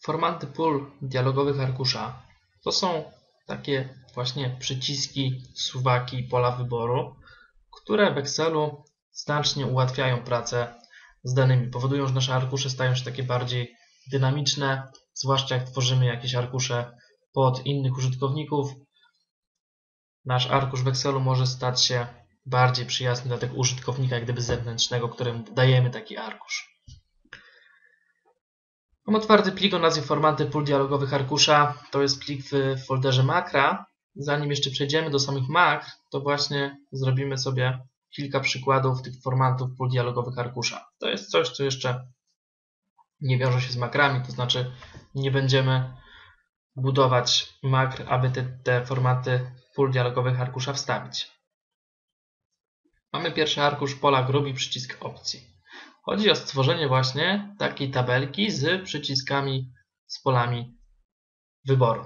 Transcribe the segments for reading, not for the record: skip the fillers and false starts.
Formaty pól dialogowych arkusza to są takie właśnie przyciski, suwaki, pola wyboru, które w Excelu znacznie ułatwiają pracę z danymi. Powodują, że nasze arkusze stają się takie bardziej dynamiczne, zwłaszcza jak tworzymy jakieś arkusze pod innych użytkowników. Nasz arkusz w Excelu może stać się bardziej przyjazny dla tego użytkownika, jak gdyby zewnętrznego, któremu dajemy taki arkusz. Mam otwarty plik o nazwie formaty pól dialogowych arkusza. To jest plik w folderze makra. Zanim jeszcze przejdziemy do samych makr, to właśnie zrobimy sobie kilka przykładów tych formatów pól dialogowych arkusza. To jest coś, co jeszcze nie wiąże się z makrami, to znaczy nie będziemy budować makr, aby te formaty pól dialogowych arkusza wstawić. Mamy pierwszy arkusz pola grup i przycisk opcji. Chodzi o stworzenie właśnie takiej tabelki z przyciskami, z polami wyboru.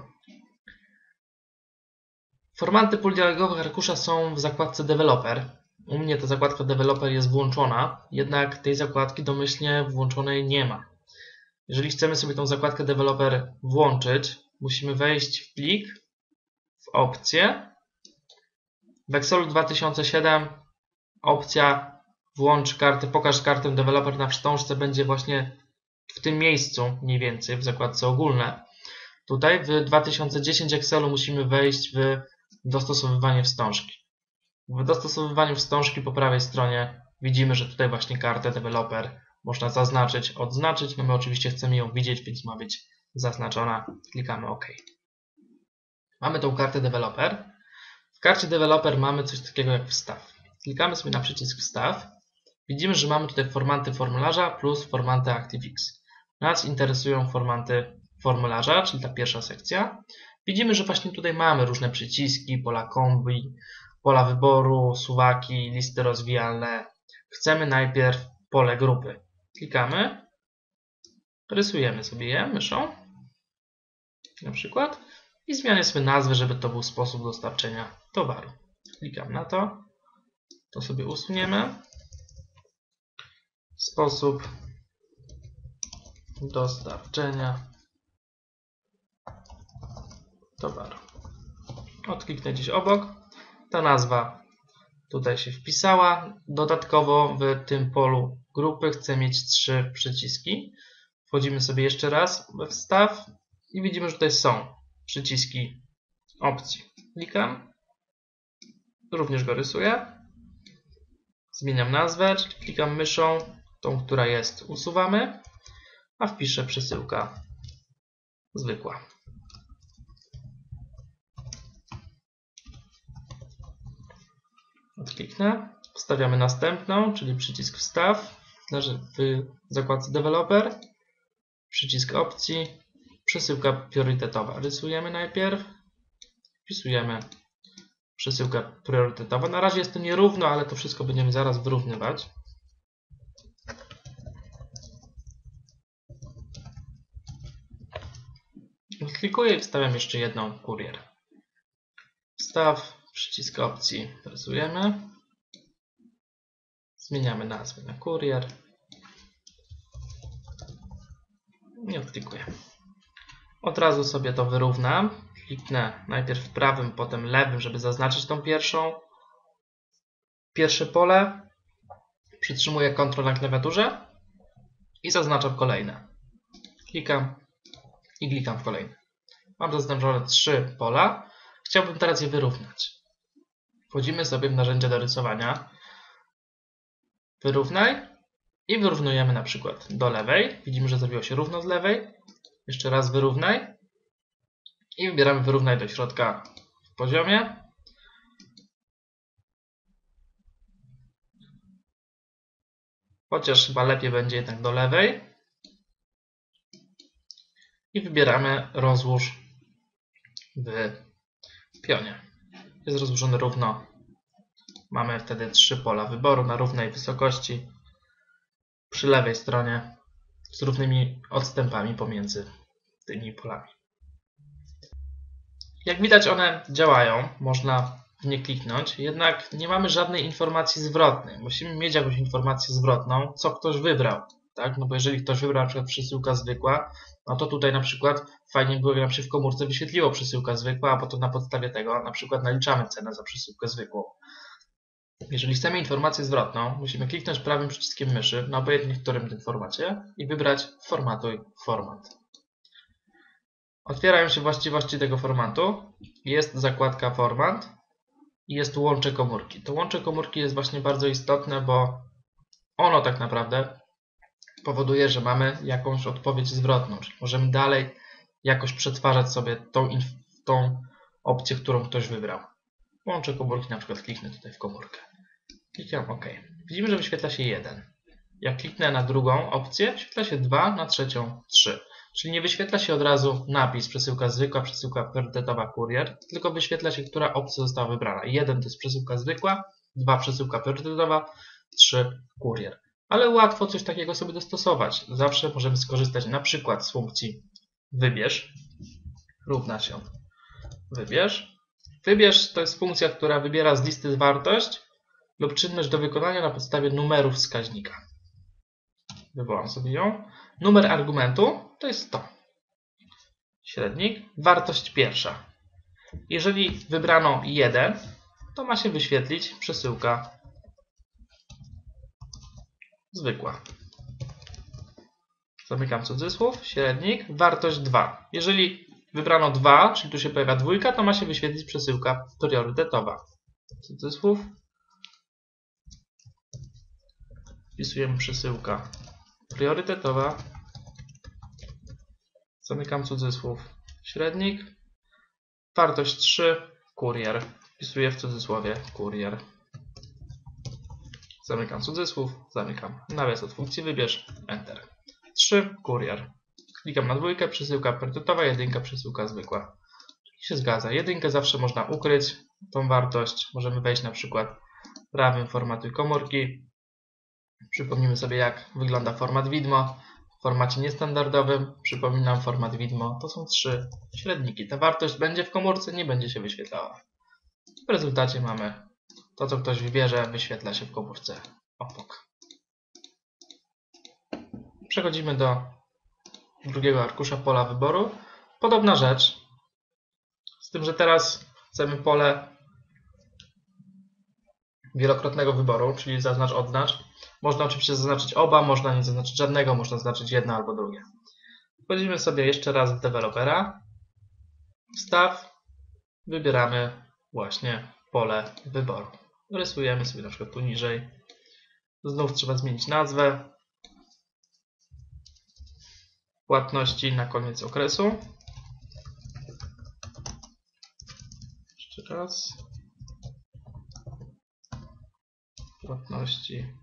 Formaty pól dialogowych arkusza są w zakładce Developer. U mnie ta zakładka Developer jest włączona, jednak tej zakładki domyślnie włączonej nie ma. Jeżeli chcemy sobie tą zakładkę Developer włączyć, musimy wejść w plik, w opcje. W Excelu 2007 opcja włącz kartę, pokaż kartę Developer na wstążce będzie właśnie w tym miejscu mniej więcej w zakładce ogólne. Tutaj w 2010 Excelu musimy wejść w dostosowywanie wstążki. W dostosowywaniu wstążki po prawej stronie widzimy, że tutaj właśnie kartę Developer można zaznaczyć, odznaczyć. No my oczywiście chcemy ją widzieć, więc ma być zaznaczona. Klikamy OK. Mamy tą kartę Developer. W karcie Developer mamy coś takiego jak wstaw. Klikamy sobie na przycisk wstaw. Widzimy, że mamy tutaj formaty formularza plus formaty ActiveX. Nas interesują formaty formularza, czyli ta pierwsza sekcja. Widzimy, że właśnie tutaj mamy różne przyciski, pola kombi, pola wyboru, suwaki, listy rozwijalne. Chcemy najpierw pole grupy. Klikamy, rysujemy sobie je myszą, na przykład, i zmienię sobie nazwę, żeby to był sposób dostarczenia towaru. Klikam na to, to sobie usuniemy. Sposób dostarczenia towaru. Odkliknę gdzieś obok. Ta nazwa tutaj się wpisała. Dodatkowo w tym polu grupy chcę mieć 3 przyciski. Wchodzimy sobie jeszcze raz we wstaw i widzimy, że tutaj są przyciski opcji. Klikam. Również go rysuję. Zmieniam nazwę, czyli klikam myszą. Tą, która jest, usuwamy, a wpiszę przesyłka zwykła. Odkliknę, wstawiamy następną, czyli przycisk wstaw w zakładce Developer, przycisk opcji, przesyłka priorytetowa. Rysujemy najpierw, wpisujemy przesyłka priorytetowa. Na razie jest to nierówno, ale to wszystko będziemy zaraz wyrównywać. Klikuję i wstawiam jeszcze jedną kurier. Wstaw, przycisk opcji, rysujemy. Zmieniamy nazwę na kurier. I odklikuję. Od razu sobie to wyrównam. Kliknę najpierw prawym, potem lewym, żeby zaznaczyć tą pierwsze pole. Przytrzymuję Ctrl na klawiaturze i zaznaczam kolejne. Klikam i klikam w kolejne. Mam zaznaczone 3 pola. Chciałbym teraz je wyrównać. Wchodzimy sobie w narzędzia do rysowania. Wyrównaj i wyrównujemy na przykład do lewej. Widzimy, że zrobiło się równo z lewej. Jeszcze raz wyrównaj i wybieramy wyrównaj do środka w poziomie. Chociaż chyba lepiej będzie jednak do lewej. I wybieramy rozłóż w pionie. Jest rozłożony równo. Mamy wtedy 3 pola wyboru na równej wysokości przy lewej stronie z równymi odstępami pomiędzy tymi polami. Jak widać, one działają, można w nie kliknąć, jednak nie mamy żadnej informacji zwrotnej. Musimy mieć jakąś informację zwrotną, co ktoś wybrał. tak? No bo jeżeli ktoś wybrał na przykład przesyłka zwykła, no to tutaj na przykład fajnie było, gdyby nam się w komórce wyświetliło przesyłka zwykła, a potem na podstawie tego na przykład naliczamy cenę za przesyłkę zwykłą. Jeżeli chcemy informację zwrotną, musimy kliknąć prawym przyciskiem myszy na obojętnie którym tym formacie i wybrać formatuj format. Otwierają się właściwości tego formatu. Jest zakładka format i jest łącze komórki. To łącze komórki jest właśnie bardzo istotne, bo ono tak naprawdę powoduje, że mamy jakąś odpowiedź zwrotną, czyli możemy dalej jakoś przetwarzać sobie tą opcję, którą ktoś wybrał. Łącze komórki, na przykład kliknę tutaj w komórkę. Klikam OK. Widzimy, że wyświetla się 1. Jak kliknę na drugą opcję, wyświetla się 2, na trzecią 3. Czyli nie wyświetla się od razu napis przesyłka zwykła, przesyłka priorytetowa, kurier, tylko wyświetla się, która opcja została wybrana. 1 to jest przesyłka zwykła, 2 przesyłka priorytetowa, 3 kurier. Ale łatwo coś takiego sobie dostosować. Zawsze możemy skorzystać na przykład z funkcji wybierz, równa się wybierz. Wybierz to jest funkcja, która wybiera z listy wartość lub czynność do wykonania na podstawie numeru wskaźnika. Wywołam sobie ją. Numer argumentu to jest to. Średnik. Wartość pierwsza. Jeżeli wybrano 1, to ma się wyświetlić przesyłka zwykła. Zamykam cudzysłów. Średnik. Wartość 2. Jeżeli wybrano 2, czyli tu się pojawia dwójka, to ma się wyświetlić przesyłka priorytetowa. Cudzysłów. Wpisujemy przesyłka priorytetowa. Zamykam cudzysłów. Średnik. Wartość 3. Kurier. Wpisuję w cudzysłowie kurier. Zamykam cudzysłów. Zamykam nawias od funkcji wybierz. Enter. 3. Kurier. Klikam na dwójkę. Przesyłka priorytetowa. 1. Przesyłka zwykła. Czyli się zgadza. 1 zawsze można ukryć. Tą wartość możemy wejść na przykład prawym formatuj komórki. Przypomnimy sobie, jak wygląda format widmo. W formacie niestandardowym, przypominam, format widmo to są 3 średniki. Ta wartość będzie w komórce, nie będzie się wyświetlała. W rezultacie mamy to, co ktoś wybierze, wyświetla się w komórce obok. Przechodzimy do drugiego arkusza pola wyboru. Podobna rzecz, z tym, że teraz chcemy pole wielokrotnego wyboru, czyli zaznacz, odznacz. Można oczywiście zaznaczyć oba, można nie zaznaczyć żadnego, można zaznaczyć jedno albo drugie. Wchodzimy sobie jeszcze raz w dewelopera, wstaw, wybieramy właśnie pole wyboru. Rysujemy sobie na przykład tu niżej. Znów trzeba zmienić nazwę. Płatności na koniec okresu. Jeszcze raz. Płatności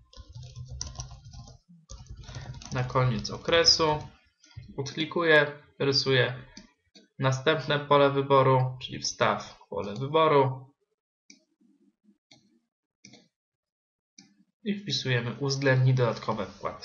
na koniec okresu. Odklikuję, rysuję następne pole wyboru, czyli wstaw pole wyboru i wpisujemy uwzględnij dodatkowe wkłady.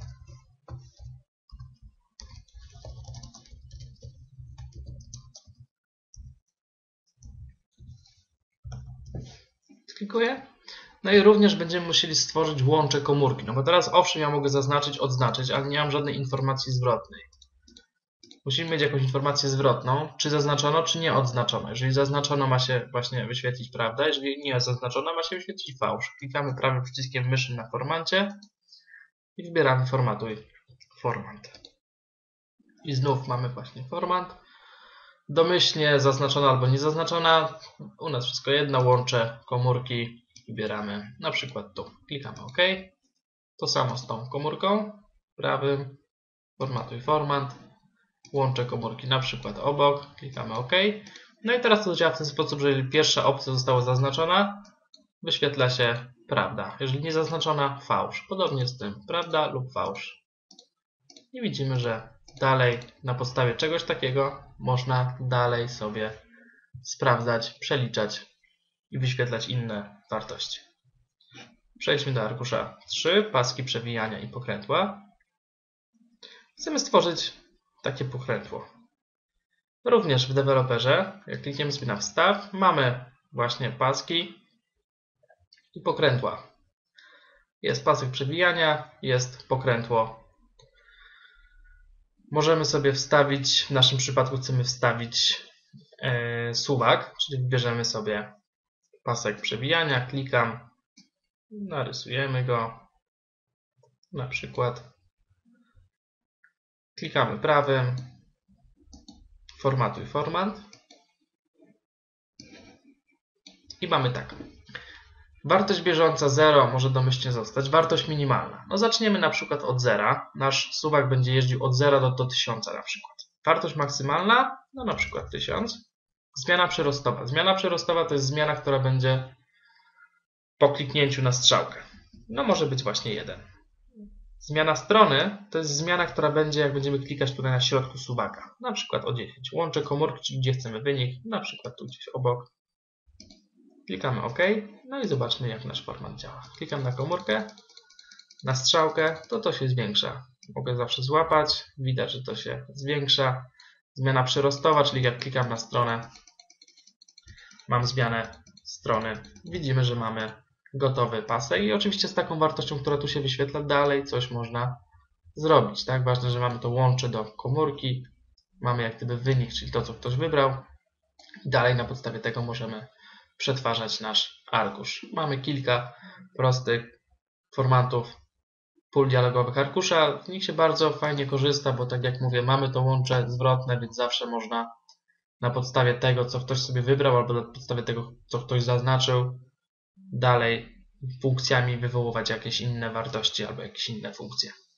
Klikuję. No i również będziemy musieli stworzyć łącze komórki. No bo teraz owszem, ja mogę zaznaczyć, odznaczyć, ale nie mam żadnej informacji zwrotnej. Musimy mieć jakąś informację zwrotną, czy zaznaczono, czy nie odznaczono. Jeżeli zaznaczono, ma się właśnie wyświetlić prawda, jeżeli nie zaznaczono, ma się wyświetlić fałsz. Klikamy prawym przyciskiem myszy na formacie i wybieramy formatuj format. I znów mamy właśnie format. Domyślnie zaznaczona albo niezaznaczona. U nas wszystko jedno, łącze komórki. Wybieramy na przykład tu. Klikamy OK. To samo z tą komórką. Prawym. Formatuj format. Łączę komórki na przykład obok. Klikamy OK. No i teraz to działa w ten sposób, że jeżeli pierwsza opcja została zaznaczona, wyświetla się prawda. Jeżeli nie zaznaczona, fałsz. Podobnie z tym. Prawda lub fałsz. I widzimy, że dalej na podstawie czegoś takiego można dalej sobie sprawdzać, przeliczać i wyświetlać inne wartości. Przejdźmy do arkusza 3, paski przewijania i pokrętła. Chcemy stworzyć takie pokrętło. Również w deweloperze, jak klikniemy sobie na wstaw, mamy właśnie paski i pokrętła. Jest pasek przewijania, jest pokrętło Możemy sobie wstawić, w naszym przypadku chcemy wstawić suwak, czyli wybierzemy sobie pasek przewijania, klikam, narysujemy go, na przykład klikamy prawym, formatuj format i mamy tak. Wartość bieżąca 0 może domyślnie zostać, wartość minimalna. No zaczniemy na przykład od 0, nasz suwak będzie jeździł od 0 do 1000 na przykład. Wartość maksymalna, no na przykład 1000. Zmiana przyrostowa. Zmiana przyrostowa to jest zmiana, która będzie po kliknięciu na strzałkę. No może być właśnie 1. Zmiana strony to jest zmiana, która będzie, jak będziemy klikać tutaj na środku suwaka. Na przykład o 10. Łączę komórki, czyli gdzie chcemy wynik. Na przykład tu gdzieś obok. Klikamy OK. No i zobaczmy, jak nasz format działa. Klikam na komórkę, na strzałkę, to się zwiększa. Mogę zawsze złapać. Widać, że to się zwiększa. Zmiana przyrostowa, czyli jak klikam na stronę, mam zmianę strony. Widzimy, że mamy gotowy pasek i oczywiście z taką wartością, która tu się wyświetla, dalej coś można zrobić. Tak? Ważne, że mamy to łącze do komórki, mamy jak gdyby wynik, czyli to, co ktoś wybrał. Dalej na podstawie tego możemy przetwarzać nasz arkusz. Mamy kilka prostych formatów pól dialogowych arkusza. Z nich się bardzo fajnie korzysta, bo tak jak mówię, mamy to łącze zwrotne, więc zawsze można na podstawie tego, co ktoś sobie wybrał, albo na podstawie tego, co ktoś zaznaczył, dalej funkcjami wywoływać jakieś inne wartości albo jakieś inne funkcje.